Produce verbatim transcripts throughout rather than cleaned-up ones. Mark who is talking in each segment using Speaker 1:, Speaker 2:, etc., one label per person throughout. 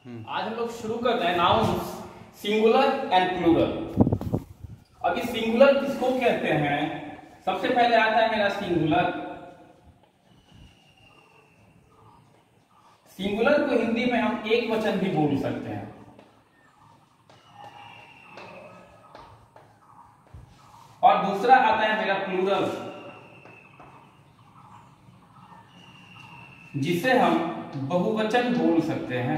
Speaker 1: आज हम लोग शुरू करते हैं नाउन्स सिंगुलर एंड प्लूरल। अभी सिंगुलर किसको कहते हैं? सबसे पहले आता है मेरा सिंगुलर। सिंगुलर को हिंदी में हम एक वचन भी बोल सकते हैं। और दूसरा आता है मेरा प्लूरल, जिसे हम बहुवचन बोल सकते हैं।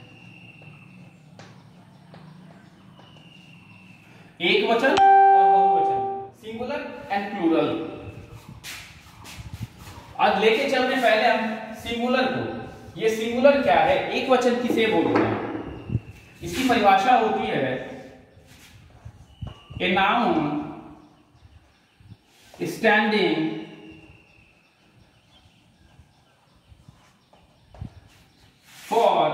Speaker 1: एक वचन और बहुवचन, सिंगुलर एंड प्लूरल। आज लेके चलने पहले हम सिंगुलर को। ये सिंगुलर क्या है, एक वचन किसे बोलते हैं? इसकी परिभाषा होती है a noun standing for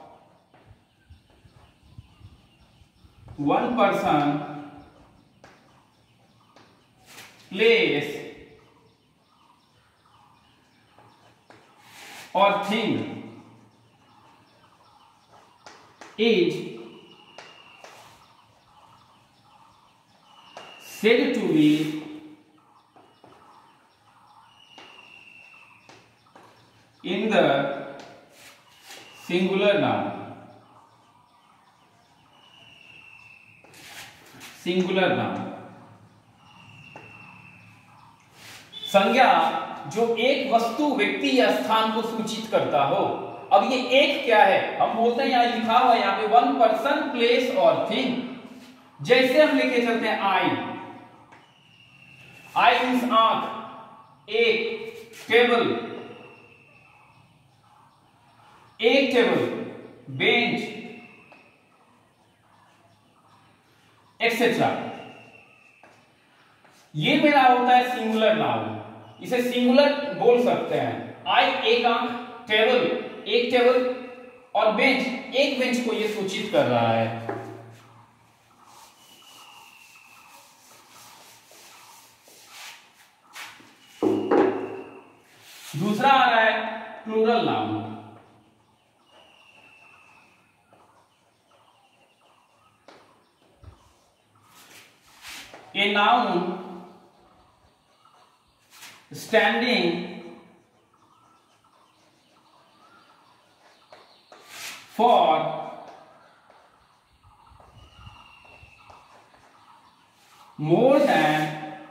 Speaker 1: one person, place or thing is said to be in the singular noun। Singular noun संज्ञा जो एक वस्तु, व्यक्ति या स्थान को सूचित करता हो। अब ये एक क्या है? हम बोलते हैं, यहां लिखा हुआ है यहां पे वन पर्सन, प्लेस और थिंग। जैसे हम लेके चलते हैं आई। आई मीन्स आंख, एक टेबल, एक टेबल, बेंच एक्सेट्रा। ये मेरा होता है सिंगुलर नाउन। इसे सिंगुलर बोल सकते हैं। आई एक आंख, टेबल एक टेबल और बेंच एक बेंच को ये सूचित कर रहा है। दूसरा आ रहा है plural noun. A noun standing for more than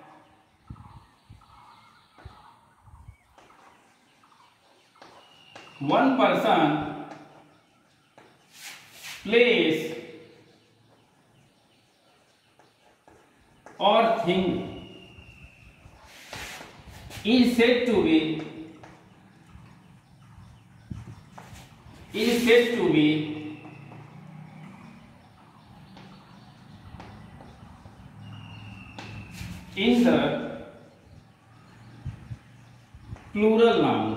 Speaker 1: one person, place or thing is said to be is said to be in the plural noun।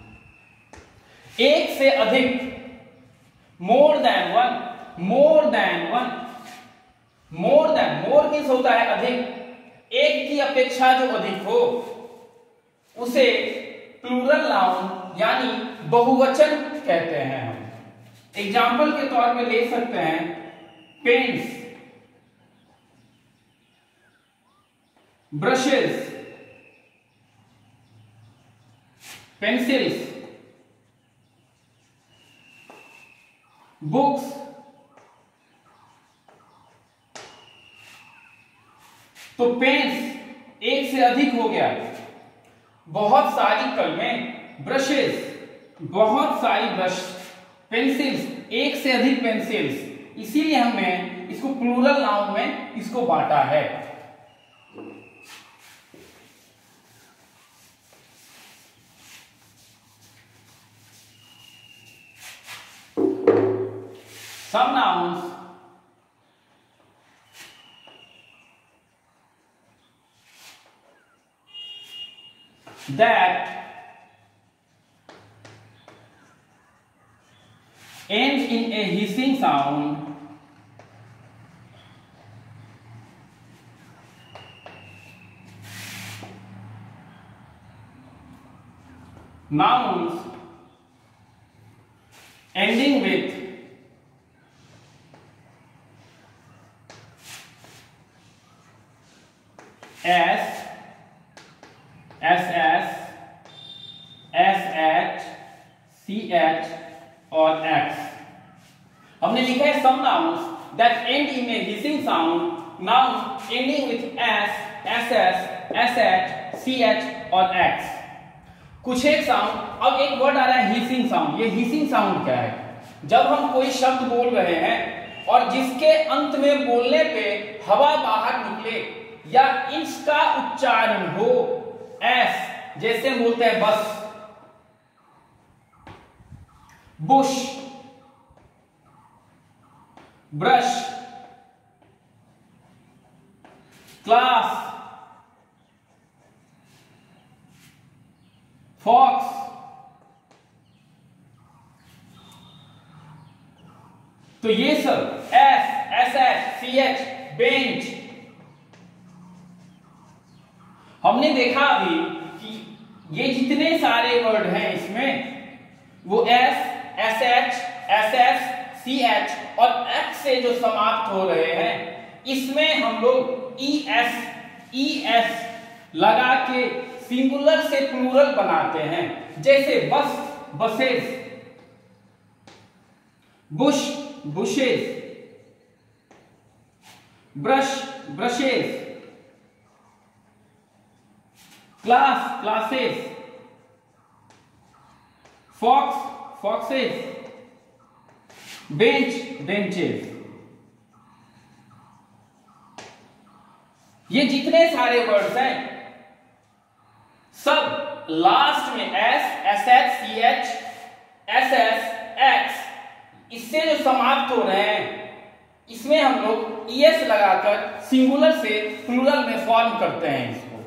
Speaker 1: एक से अधिक, more than one, more than one, more than, more means होता है अधिक। एक की अपेक्षा जो अधिक हो उसे प्लूरल नाउन यानी बहुवचन कहते हैं हम। एग्जाम्पल के तौर पे ले सकते हैं पेन्स, ब्रशेस, पेंसिल्स, बुक्स, तो पेन्स एक से अधिक हो गया, बहुत सारी कलमें, ब्रशेस बहुत सारी ब्रश, पेंसिल्स एक से अधिक पेंसिल्स। इसीलिए हमने इसको प्लूरल नाउन में इसको बांटा है। Some nouns that ends in a hissing sound nouns ending with S, S S, S H, C H और एक्स। हमने लिखा है some nouns that end in a hissing sound, noun ending with S, S S, S H, C H और X. कुछ एक sound, अब एक word आ रहा है हिसिंग साउंड। ये हिसिंग साउंड क्या है? जब हम कोई शब्द बोल रहे हैं और जिसके अंत में बोलने पे हवा बाहर निकले या इसका उच्चारण हो एस, जैसे बोलते हैं बस, बुश, ब्रश, क्लास, फॉक्स, तो ये सब S, S H, C H, bench. हमने देखा अभी कि ये जितने सारे वर्ड हैं इसमें वो S, S H, S S, C H और एक्स से जो समाप्त हो रहे हैं, इसमें हम लोग ई एस, ई एस लगा के सिंगुलर से प्लूरल बनाते हैं। जैसे bus, buses, bush, bushes, brush, brushes, class, classes, fox, foxes, bench, benches. ये जितने सारे वर्ड्स हैं सब लास्ट में S, S H, C H, S S, X इससे जो समाप्त हो रहे हैं, इसमें हम लोग ई एस लगाकर सिंगुलर से प्लूरल में फॉर्म करते हैं इसको।